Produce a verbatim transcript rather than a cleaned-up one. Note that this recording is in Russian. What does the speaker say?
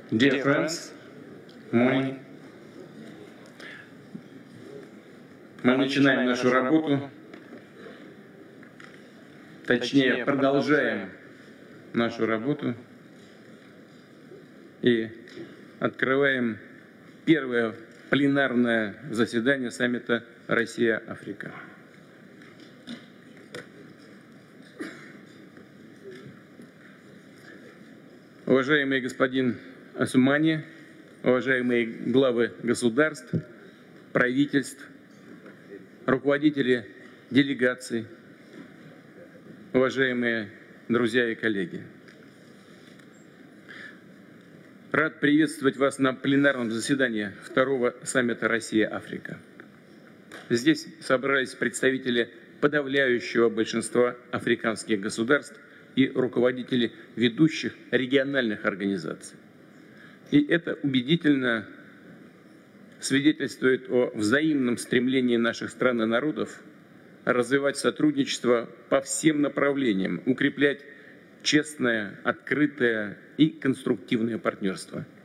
Dear friends, мы, мы начинаем нашу работу, точнее продолжаем нашу работу и открываем первое пленарное заседание саммита Россия-Африка. Уважаемый господин Асумани, уважаемые главы государств, правительств, руководители делегаций, уважаемые друзья и коллеги. Рад приветствовать вас на пленарном заседании второго саммита Россия-Африка. Здесь собрались представители подавляющего большинства африканских государств и руководители ведущих региональных организаций. И это убедительно свидетельствует о взаимном стремлении наших стран и народов развивать сотрудничество по всем направлениям, укреплять честное, открытое и конструктивное партнерство.